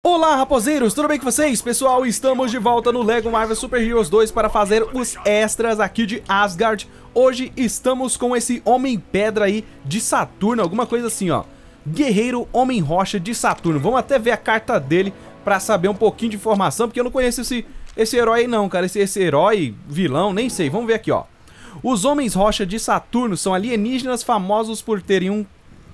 Olá, raposeiros, tudo bem com vocês? Pessoal, estamos de volta no Lego Marvel Super Heroes 2 para fazer os extras aqui de Asgard. Hoje estamos com esse Homem-Pedra aí de Saturno, alguma coisa assim, ó. Guerreiro Homem-Rocha de Saturno. Vamos até ver a carta dele para saber um pouquinho de informação, porque eu não conheço esse herói aí não, cara. Esse herói, vilão, nem sei. Vamos ver aqui, ó. Os Homens-Rocha de Saturno são alienígenas famosos por terem um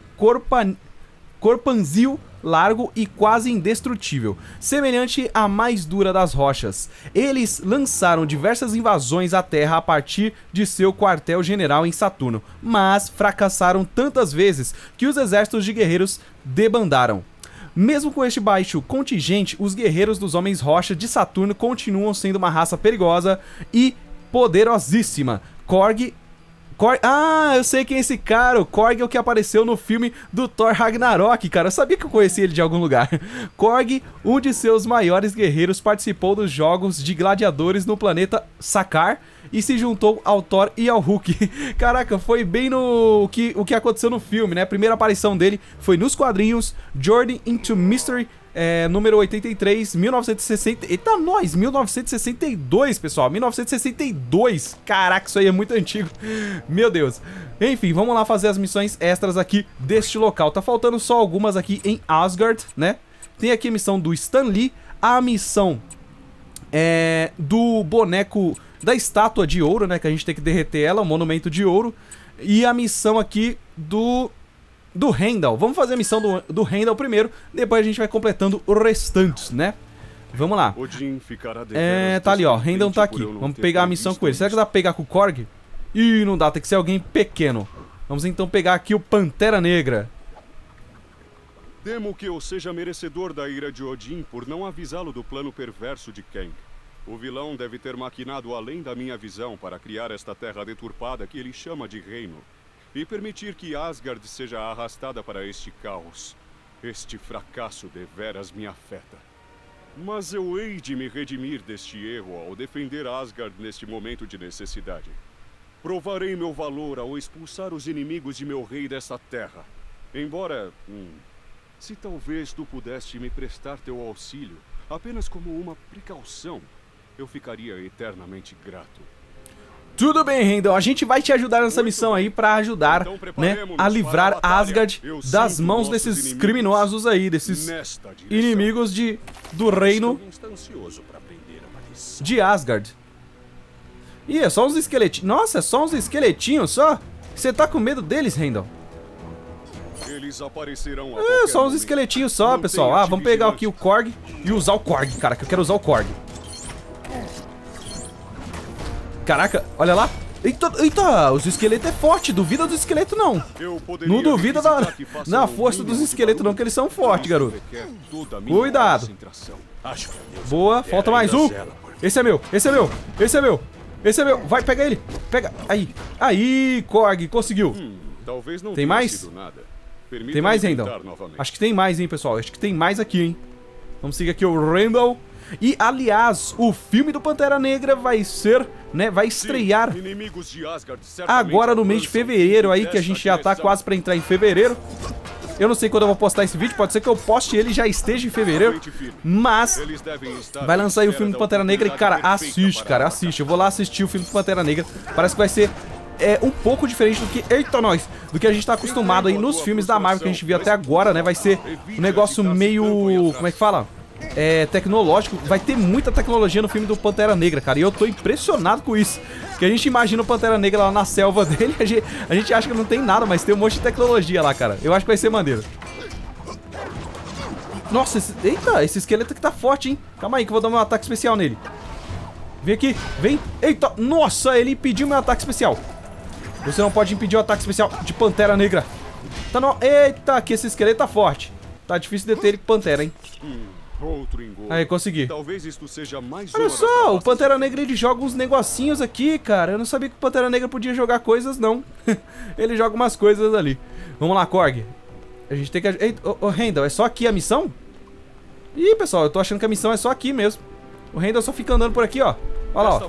corpanzil largo e quase indestrutível, semelhante à mais dura das rochas. Eles lançaram diversas invasões à Terra a partir de seu quartel-general em Saturno, mas fracassaram tantas vezes que os exércitos de guerreiros debandaram. Mesmo com este baixo contingente, os guerreiros dos Homens-Rocha de Saturno continuam sendo uma raça perigosa e poderosíssima. Korg, eu sei quem é esse cara. O Korg é o que apareceu no filme do Thor Ragnarok, cara. Eu sabia que eu conhecia ele de algum lugar. Korg, um de seus maiores guerreiros, participou dos jogos de gladiadores no planeta Sakaar e se juntou ao Thor e ao Hulk. Caraca, foi bem o que aconteceu no filme, né? A primeira aparição dele foi nos quadrinhos Journey into Mystery, número 83, 1960... Eita, nós! 1962, pessoal! 1962! Caraca, isso aí é muito antigo. Meu Deus. Enfim, vamos lá fazer as missões extras aqui deste local. Tá faltando só algumas aqui em Asgard, né? Tem aqui a missão do Stan Lee, a missão do boneco da estátua de ouro, né? Que a gente tem que derreter ela, o monumento de ouro. E a missão aqui do Heimdall. Vamos fazer a missão do Heimdall primeiro, depois a gente vai completando os restantes, né? Vamos lá. Tá ali, ó. Heimdall tá aqui. Vamos pegar a missão com ele. Será que dá pra pegar com o Korg? Ih, não dá. Tem que ser alguém pequeno. Vamos então pegar aqui o Pantera Negra. Temo que eu seja merecedor da ira de Odin por não avisá-lo do plano perverso de Kang. O vilão deve ter maquinado além da minha visão para criar esta terra deturpada que ele chama de reino. E permitir que Asgard seja arrastada para este caos. Este fracasso deveras me afeta. Mas eu hei de me redimir deste erro ao defender Asgard neste momento de necessidade. Provarei meu valor ao expulsar os inimigos de meu rei desta terra. Embora, se talvez tu pudesse me prestar teu auxílio, apenas como uma precaução, eu ficaria eternamente grato. Tudo bem, Heimdall, a gente vai te ajudar nessa missão aí pra ajudar, então, né, a livrar Asgard das mãos desses criminosos aí, desses inimigos do reino de Asgard. Ih, é só uns esqueletinhos. Nossa, é só uns esqueletinhos só? Você tá com medo deles, Heimdall? Só uns esqueletinhos só, pessoal. Ah, vamos pegar aqui o Korg e usar o Korg, cara, que eu quero usar o Korg. Caraca, olha lá. Eita, os esqueletos é forte. Duvida dos esqueletos, não. Não duvida da força dos esqueletos, não, que eles são fortes, garoto. Cuidado. Boa, falta mais um. Esse é meu, esse é meu, esse é meu. Esse é meu, vai, pega ele. Pega, aí, Korg, conseguiu. Tem mais? Tem mais, Heimdall? Acho que tem mais, hein, pessoal. Acho que tem mais aqui, hein. Vamos seguir aqui o Heimdall. E, aliás, o filme do Pantera Negra vai ser, né, vai estrear agora no mês de fevereiro aí, que a gente já tá quase pra entrar em fevereiro. Eu não sei quando eu vou postar esse vídeo, pode ser que eu poste ele e já esteja em fevereiro, mas vai lançar aí o filme do Pantera Negra e, cara, assiste. Eu vou lá assistir o filme do Pantera Negra, parece que vai ser um pouco diferente do que a gente tá acostumado aí nos filmes da Marvel que a gente viu até agora, né, vai ser um negócio meio, como é que fala? Tecnológico, vai ter muita tecnologia no filme do Pantera Negra, cara, e eu tô impressionado com isso, que a gente imagina o Pantera Negra lá na selva dele, a gente acha que não tem nada, mas tem um monte de tecnologia lá, cara, eu acho que vai ser maneiro. Nossa, esse esqueleto aqui tá forte, hein, calma aí que eu vou dar meu ataque especial nele. Vem aqui, vem, eita, nossa, ele impediu meu ataque especial. Você não pode impedir o ataque especial de Pantera Negra. Tá no... Eita, que esse esqueleto tá forte, tá difícil de ter ele com Pantera, hein. Aí, consegui. Olha só, o Pantera Negra ele joga uns negocinhos aqui, cara. Eu não sabia que o Pantera Negra podia jogar coisas, não. Ele joga umas coisas ali. Vamos lá, Korg. A gente tem que... Ô, Heimdall, é só aqui a missão? Ih, pessoal, eu tô achando que a missão é só aqui mesmo. O Heimdall só fica andando por aqui, ó. Olha lá, ó.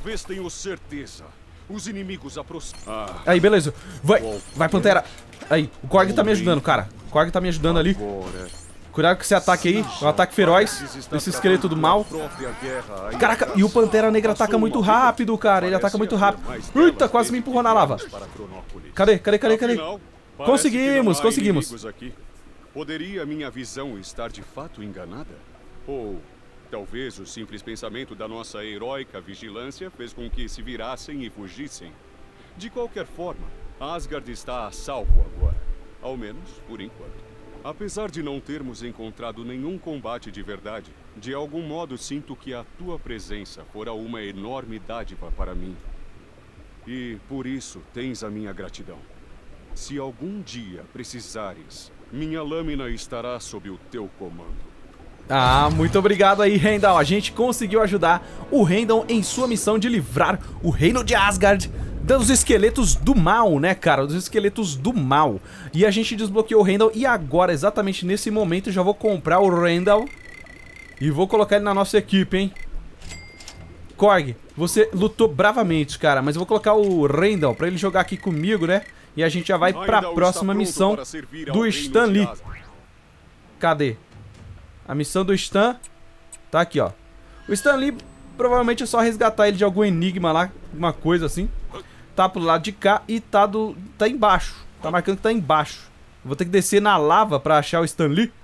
Aí, beleza. Vai, Pantera. Aí, o Korg tá me ajudando, cara. O Korg tá me ajudando ali. Cuidado com esse ataque aí. É um ataque feroz desse esqueleto do mal. Caraca, e o Pantera Negra ataca muito rápido, cara. Ele ataca muito rápido. Eita, quase me empurrou na lava. Cadê? Conseguimos. Poderia minha visão estar de fato enganada? Ou talvez o simples pensamento da nossa heróica vigilância fez com que se virassem e fugissem? De qualquer forma, Asgard está a salvo agora. Ao menos por enquanto. Apesar de não termos encontrado nenhum combate de verdade, de algum modo sinto que a tua presença fora uma enorme dádiva para mim. E por isso tens a minha gratidão. Se algum dia precisares, minha lâmina estará sob o teu comando. Ah, muito obrigado aí, Heimdall. A gente conseguiu ajudar o Heimdall em sua missão de livrar o reino de Asgard dos esqueletos do mal, né, cara? Dos esqueletos do mal. E a gente desbloqueou o Heimdall. E agora, exatamente nesse momento, eu já vou comprar o Heimdall e vou colocar ele na nossa equipe, hein? Korg, você lutou bravamente, cara. Mas eu vou colocar o Heimdall pra ele jogar aqui comigo, né? E a gente já vai pra próxima missão do Stan Lee. Cadê? A missão do Stan tá aqui, ó. O Stan Lee, provavelmente é só resgatar ele de algum enigma lá, alguma coisa assim. Tá pro lado de cá e tá embaixo. Tá marcando que tá embaixo. Vou ter que descer na lava pra achar o Stan Lee.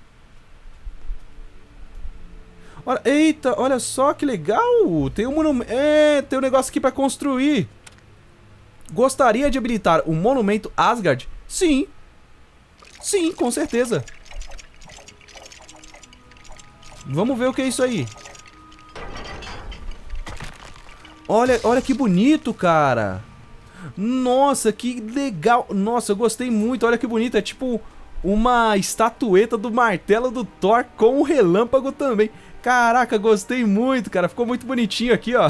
Olha, eita, olha só que legal. Tem um monumento. Tem um negócio aqui pra construir. Gostaria de habilitar o monumento Asgard? Sim. Sim, com certeza. Vamos ver o que é isso aí. Olha que bonito, cara. Nossa, que legal. Nossa, eu gostei muito. Olha que bonito. É tipo uma estatueta do martelo do Thor com um relâmpago também. Caraca, gostei muito, cara. Ficou muito bonitinho aqui, ó.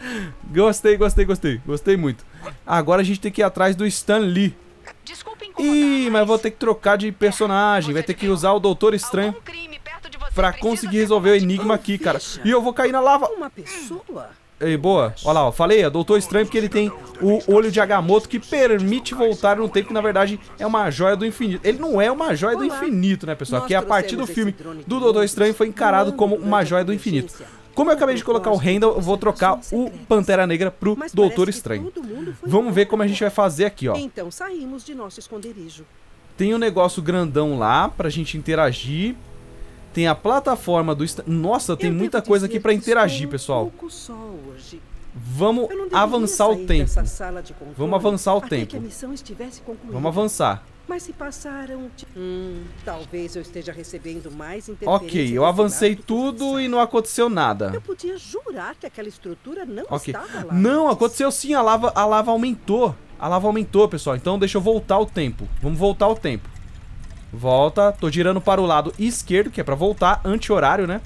Gostei muito. Agora a gente tem que ir atrás do Stan Lee. Ih, mas vou ter que trocar de personagem. Vai ter que usar o Doutor Estranho pra conseguir resolver o enigma aqui, cara. E eu vou cair na lava. Uma pessoa? Ei, boa. Olha lá, ó. Falei, é Doutor Estranho porque ele tem o olho de Agamotto que permite voltar no tempo, que na verdade é uma joia do infinito. Ele não é uma joia do infinito, né, pessoal? Que a partir do filme do Doutor Estranho foi encarado como uma joia do infinito. Como eu acabei de colocar o Heimdall, eu vou trocar o Pantera Negra pro Doutor Estranho. Vamos ver como a gente vai fazer aqui, ó. Então saímos de nosso esconderijo. Tem um negócio grandão lá pra gente interagir. Tem a plataforma do... Nossa, tem muita coisa aqui pra interagir, pessoal. Vamos avançar o tempo. Vamos avançar o tempo. Vamos avançar. Mas se passaram... talvez eu esteja recebendo mais interferência. Ok, eu avancei tudo e não aconteceu nada. Eu podia jurar que aquela estrutura não estava lá. Não, aconteceu sim, a lava aumentou. A lava aumentou, pessoal. Então deixa eu voltar o tempo. Vamos voltar o tempo. Volta, tô girando para o lado esquerdo, que é pra voltar, anti-horário, né?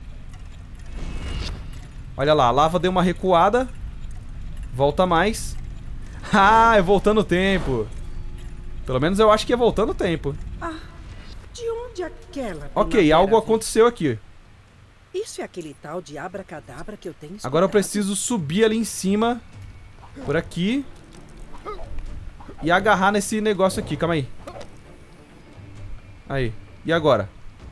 Olha lá, a lava deu uma recuada. Volta mais. Ah, é voltando o tempo. Pelo menos eu acho que é voltando o tempo. Ah, de onde aquela... Ok, algo aconteceu aqui. Isso é aquele tal de abracadabra que eu tenho escutado. Agora eu preciso subir ali em cima. Por aqui. E agarrar nesse negócio aqui, calma aí. Aí, e agora?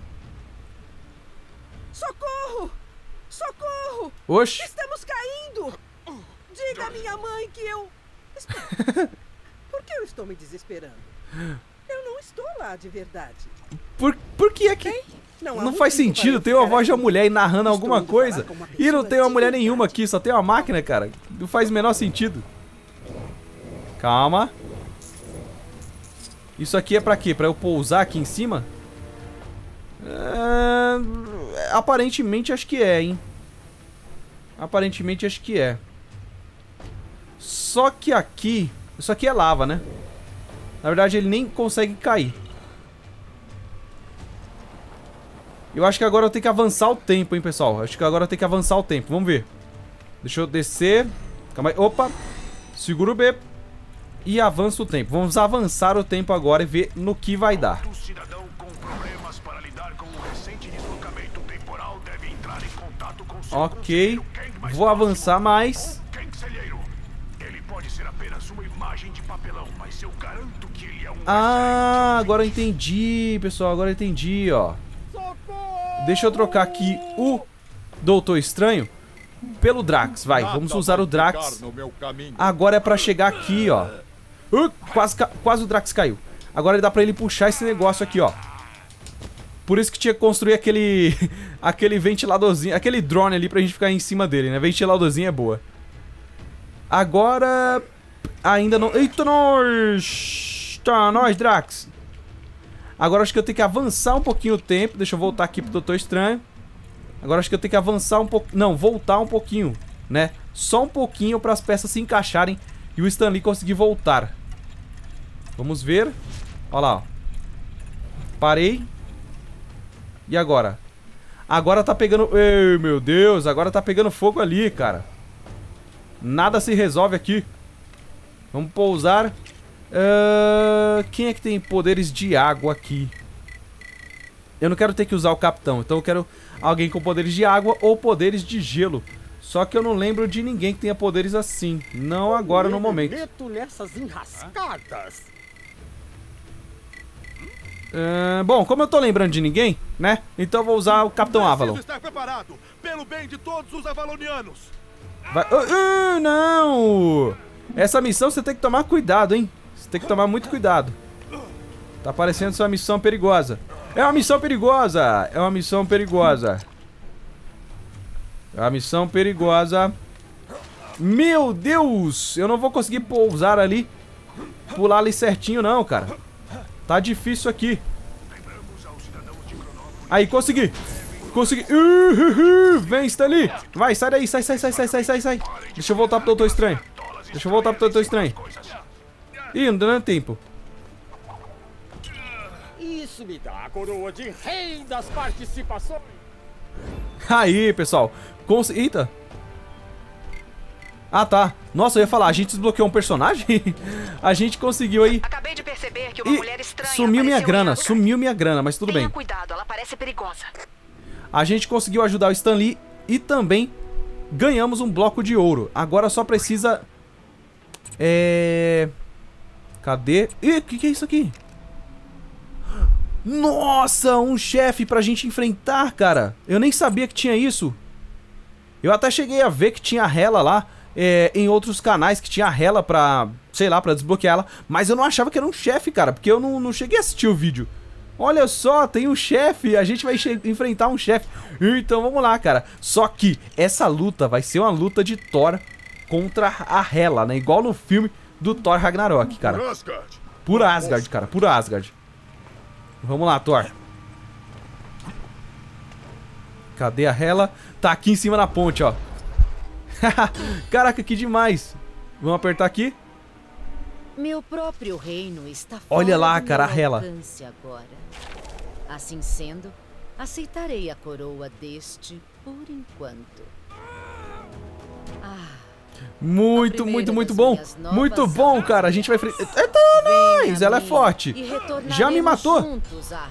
Socorro! Socorro! Oxi! Estamos caindo! Diga à minha mãe que eu... Espera. Por que eu estou me desesperando? Eu não estou lá de verdade. Por que é que... Não faz sentido, tem uma voz de uma mulher aí narrando alguma coisa e não tem uma mulher nenhuma aqui, só tem uma máquina, cara. Não faz o menor sentido. Calma. Isso aqui é pra quê? Pra eu pousar aqui em cima? Aparentemente acho que é, hein? Aparentemente acho que é. Só que aqui... Isso aqui é lava, né? Na verdade ele nem consegue cair. Eu acho que agora eu tenho que avançar o tempo, hein, pessoal? Acho que agora eu tenho que avançar o tempo. Vamos ver. Deixa eu descer. Calma aí. Opa. Segura o B. E avança o tempo. Vamos avançar o tempo agora e ver no que vai dar. Ok. Vou avançar mais. Ah, agora eu entendi, pessoal. Agora eu entendi, ó. Deixa eu trocar aqui o Doutor Estranho pelo Drax, vai. Vamos usar o Drax. Agora é pra chegar aqui, ó. Quase o Drax caiu. Agora dá pra ele puxar esse negócio aqui, ó. Por isso que tinha que construir aquele aquele ventiladorzinho, aquele drone ali pra gente ficar em cima dele, né? Ventiladorzinho é boa. Agora ainda não... Eita, nós! Tá, nós, Drax. Agora acho que eu tenho que avançar um pouquinho o tempo. Deixa eu voltar aqui pro Doutor Estranho. Agora acho que eu tenho que avançar um pouco... Não, voltar um pouquinho, né? Só um pouquinho para as peças se encaixarem e o Stan Lee conseguir voltar. Vamos ver. Olha lá, ó. Parei. E agora? Agora tá pegando... Ei, meu Deus, agora tá pegando fogo ali, cara. Nada se resolve aqui. Vamos pousar. Quem é que tem poderes de água aqui? Eu não quero ter que usar o capitão, então eu quero alguém com poderes de água ou poderes de gelo. Só que eu não lembro de ninguém que tenha poderes assim. Não agora no momento. Nessas enrascadas. Bom, como eu tô lembrando de ninguém, né? Então eu vou usar o Capitão Avalon. Estar preparado pelo bem de todos os avalonianos. Vai... não! Essa missão você tem que tomar cuidado, hein? Você tem que tomar muito cuidado. Tá parecendo ser uma missão perigosa. É uma missão perigosa! É uma missão perigosa. É uma missão perigosa. Meu Deus! Eu não vou conseguir pousar ali. Pular ali certinho não, cara. Tá difícil aqui. Aí, consegui. Consegui. Vem, Stanley. Vai, sai daí. Sai. Deixa eu voltar pro Doutor Estranho. Ih, não deu nem tempo. Isso me dá a coroa de rei das participações. Aí, pessoal. Eita. Ah, tá. Nossa, eu ia falar, a gente desbloqueou um personagem? A gente conseguiu aí. Acabei de perceber que uma mulher estranha sumiu minha grana, mas tudo bem. Tenha cuidado, ela parece perigosa. A gente conseguiu ajudar o Stan Lee e também ganhamos um bloco de ouro. Agora só precisa... Cadê? Ih, o que é isso aqui? Nossa, um chefe pra gente enfrentar, cara. Eu nem sabia que tinha isso. Eu até cheguei a ver que tinha Hela lá. Em outros canais que tinha Hela pra, sei lá, pra desbloquear ela. Mas eu não achava que era um chefe, cara, porque eu não cheguei a assistir o vídeo. Olha só, tem um chefe, a gente vai enfrentar um chefe. Então vamos lá, cara. Só que essa luta vai ser uma luta de Thor contra a Hela, né? Igual no filme do Thor Ragnarok, cara. Por Asgard, cara, por Asgard. Vamos lá, Thor. Cadê a Hela? Tá aqui em cima na ponte, ó. Caraca, que demais. Vamos apertar aqui. Meu próprio reino está fora. Olha lá, cara, a Hela. Agora. Assim sendo, aceitarei a coroa deste por enquanto. Muito bom. Muito bom, cara. A gente vai... Eita, nós! Ela é forte. Já me matou.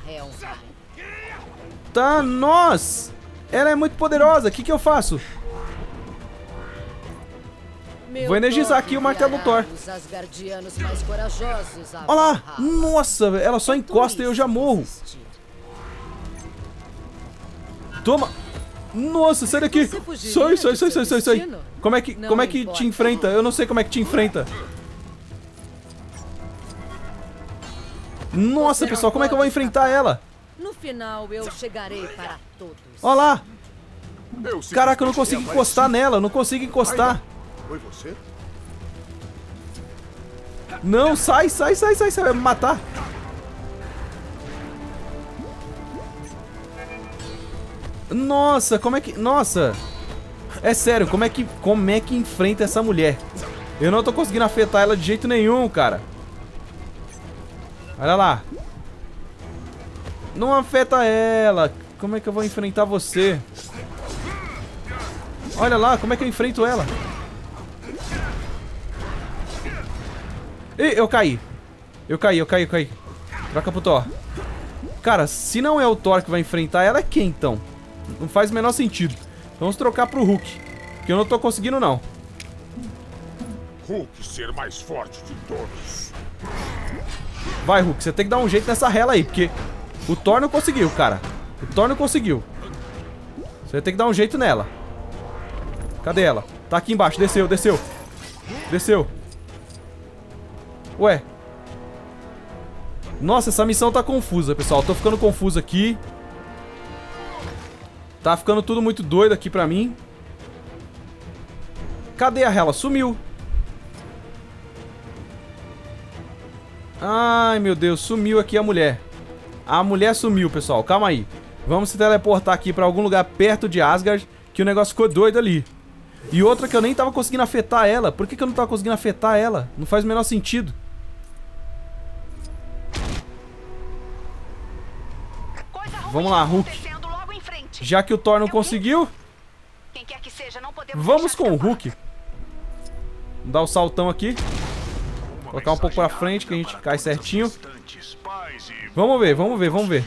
Tá, nós. Ela é muito poderosa. O que eu faço? Vou energizar aqui o martelo do Thor. Olha lá. Nossa, ela só encosta e eu já morro. Toma. Nossa, sai daqui. Sai. Como é que te enfrenta? Eu não sei como é que te enfrenta. Nossa, pessoal, como é que eu vou enfrentar ela? No final eu chegarei para todos. Olha lá. Caraca, eu não consigo encostar nela. Não consigo encostar. Foi você? Não, sai, vai me matar. Nossa, como é que... Nossa. É sério, como é que enfrenta essa mulher? Eu não tô conseguindo afetar ela de jeito nenhum, cara. Olha lá. Não afeta ela. Como é que eu vou enfrentar você? Olha lá, como é que eu enfrento ela? Ih, eu caí. Troca pro Thor. Cara, se não é o Thor que vai enfrentar ela, é quem então? Não faz o menor sentido. Vamos trocar pro Hulk, que eu não tô conseguindo não. Hulk ser mais forte de todos. Vai, Hulk, você tem que dar um jeito nessa Hela aí, porque o Thor não conseguiu, cara. O Thor não conseguiu. Você vai ter que dar um jeito nela. Cadê ela? Tá aqui embaixo. Desceu, desceu. Desceu. Ué. Nossa, essa missão tá confusa, pessoal. Tô ficando confuso aqui. Tá ficando tudo muito doido aqui pra mim. Cadê a Hela? Sumiu. Ai, meu Deus. Sumiu aqui a mulher. A mulher sumiu, pessoal. Calma aí. Vamos se teleportar aqui pra algum lugar perto de Asgard, que o negócio ficou doido ali. E outra que eu nem tava conseguindo afetar ela. Por que eu não tava conseguindo afetar ela? Não faz o menor sentido. Vamos lá, Hulk. Já que o Thor não conseguiu, vamos com o Hulk. Vamos dar o saltão aqui. Colocar um pouco pra frente, que a gente cai certinho. Vamos ver, vamos ver, vamos ver.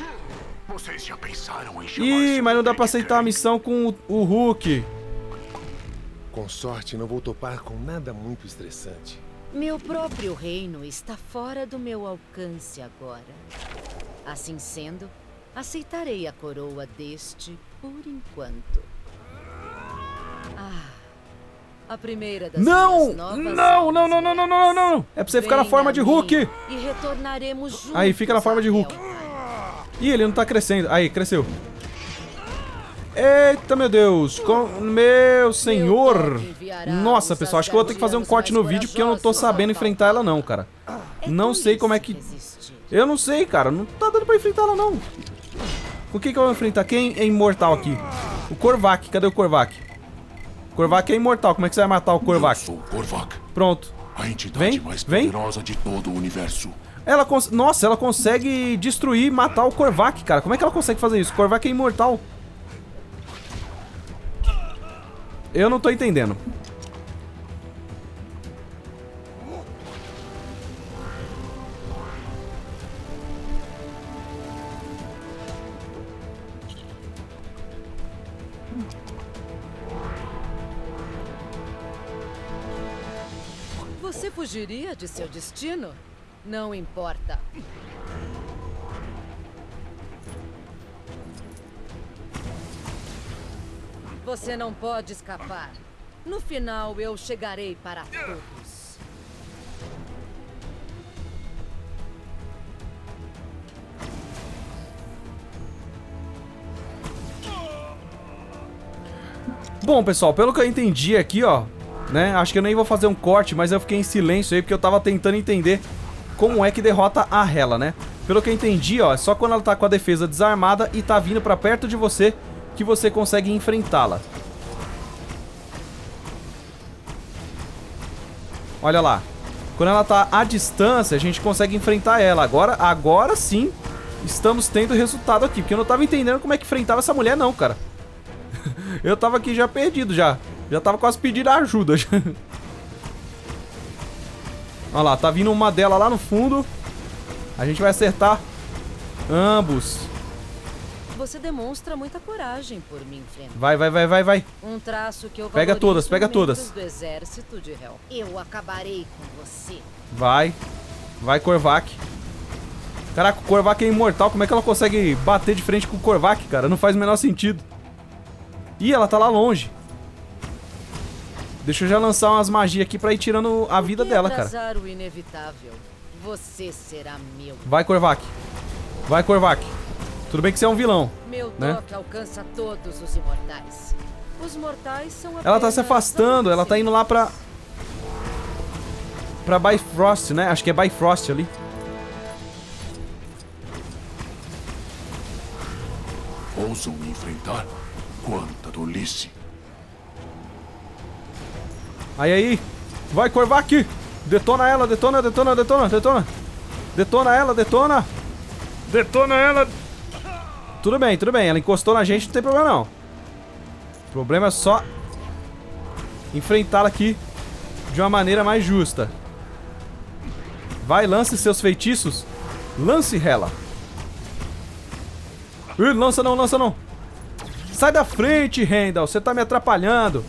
Ih, mas não dá pra aceitar a missão com o Hulk. Com sorte, não vou topar com nada muito estressante. Meu próprio reino está fora do meu alcance agora. Assim sendo, aceitarei a coroa deste por enquanto. A primeira das Não! novas Não, não, não, não, não, não, não! É pra você ficar na forma de Hulk! E retornaremos juntos. Aí, fica na forma de Hulk. Ih, ele não tá crescendo. Aí, cresceu. Eita, meu Deus! Meu senhor! Nossa, pessoal, acho que eu vou ter que fazer um corte no vídeo porque eu não tô sabendo enfrentar ela não, cara. Não sei como é que... Eu não sei, cara. Não tá dando pra enfrentar ela, não. O que eu vou enfrentar? Quem é imortal aqui? O Korvac. Cadê o Korvac? O Korvac é imortal. Como é que você vai matar o Korvac? Eu sou o Korvac. Pronto. A entidade mais poderosa de todo o universo. Ela Nossa, ela consegue destruir e matar o Korvac, cara. Como é que ela consegue fazer isso? O Korvac é imortal. Eu não tô entendendo. Você fugiria de seu destino? Não importa. Você não pode escapar. No final, eu chegarei para todos. Bom, pessoal, pelo que eu entendi aqui, ó, né? Acho que eu nem vou fazer um corte, mas eu fiquei em silêncio aí porque eu tava tentando entender como é que derrota a Hela, né? Pelo que eu entendi, ó, é só quando ela tá com a defesa desarmada e tá vindo pra perto de você que você consegue enfrentá-la. Olha lá. Quando ela tá à distância, a gente consegue enfrentar ela. Agora sim, estamos tendo resultado aqui. Porque eu não tava entendendo como é que enfrentava essa mulher não, cara. Eu tava aqui já perdido já. Já tava quase pedindo ajuda. Olha lá, tá vindo uma dela lá no fundo. A gente vai acertar ambos. Você demonstra muita coragem por me enfrentar. Vai. Um traço que eu pega todas, pega todas. Do exército de Hel. Eu acabarei com você. Vai Korvac. Caraca, o Korvac é imortal. Como é que ela consegue bater de frente com o Korvac, cara? Não faz o menor sentido. Ih, ela tá lá longe. Deixa eu já lançar umas magias aqui pra ir tirando a vida dela, cara. O inevitável. Você será meu. Vai, Korvac. Vai, Korvac. Tudo bem que você é um vilão, meu né? toque alcança todos os imortais. Os mortais são ela tá se afastando, ela tá indo lá pra Bifrost, né? Acho que é Bifrost ali. Ousam me enfrentar? Quanta tolice. Aí. Vai, Korvac. Detona ela, detona. Detona ela, detona. Detona ela. Tudo bem. Ela encostou na gente, não tem problema não. O problema é só enfrentá-la aqui de uma maneira mais justa. Vai, lance seus feitiços. Lance, Hela. Ih, lança não. Sai da frente, Heimdall. Você tá me atrapalhando.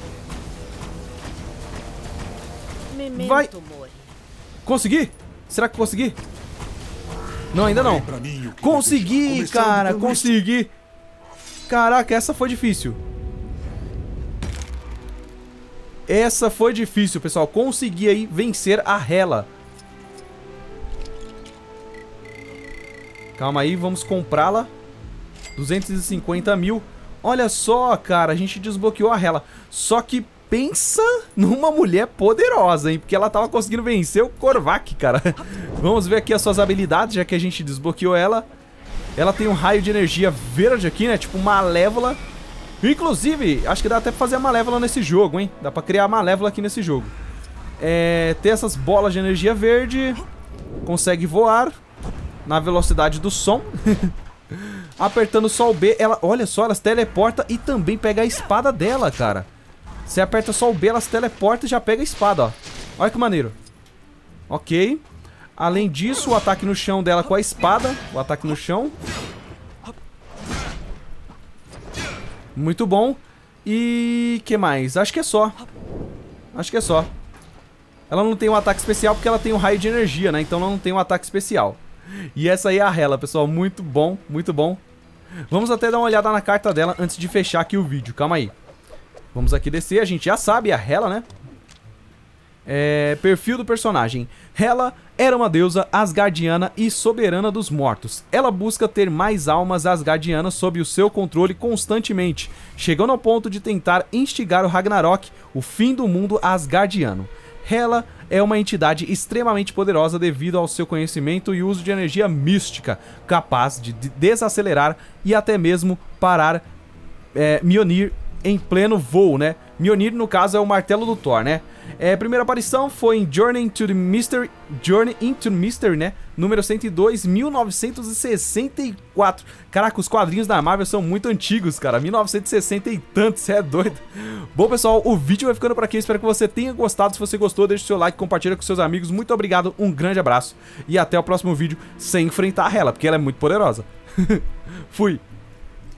Vai. Consegui? Será que consegui? Não, ainda não. Consegui, cara. Consegui. Caraca, essa foi difícil. Essa foi difícil, pessoal. Consegui aí vencer a Hela. Calma aí, vamos comprá-la. 250 mil. Olha só, cara, a gente desbloqueou a Hela. Só que pensa numa mulher poderosa, hein? Porque ela tava conseguindo vencer o Korvac, cara. Vamos ver aqui as suas habilidades, já que a gente desbloqueou ela. Ela tem um raio de energia verde aqui, né? Tipo Malévola. Inclusive, acho que dá até pra fazer a Malévola nesse jogo, hein? Dá pra criar a Malévola aqui nesse jogo. Tem essas bolas de energia verde. Consegue voar na velocidade do som. Apertando só o B, ela, olha só, ela se teleporta e também pega a espada dela, cara. Você aperta só o B, ela se teleporta e já pega a espada, ó. Olha que maneiro. Ok. Além disso, o ataque no chão dela com a espada. O ataque no chão. Muito bom. E que mais? Acho que é só. Acho que é só. Ela não tem um ataque especial porque ela tem um raio de energia, né? Então ela não tem um ataque especial. E essa aí é a Hela, pessoal. Muito bom, muito bom. Vamos até dar uma olhada na carta dela antes de fechar aqui o vídeo. Calma aí. Vamos aqui descer. A gente já sabe a Hela, né? Perfil do personagem. Hela era uma deusa asgardiana e soberana dos mortos. Ela busca ter mais almas asgardianas sob o seu controle constantemente, chegando ao ponto de tentar instigar o Ragnarok, o fim do mundo asgardiano. Hela é uma entidade extremamente poderosa devido ao seu conhecimento e uso de energia mística, capaz de desacelerar e até mesmo parar Mjolnir em pleno voo, né? Mjolnir, no caso, é o martelo do Thor, né? Primeira aparição foi em Journey into Mystery, né? Número 102, 1964. Caraca, os quadrinhos da Marvel são muito antigos, cara. 1960 e tantos, você é doido. Bom, pessoal, o vídeo vai ficando por aqui. Espero que você tenha gostado. Se você gostou, deixa o seu like, compartilha com seus amigos. Muito obrigado, um grande abraço. E até o próximo vídeo sem enfrentar a Hela, porque ela é muito poderosa. Fui.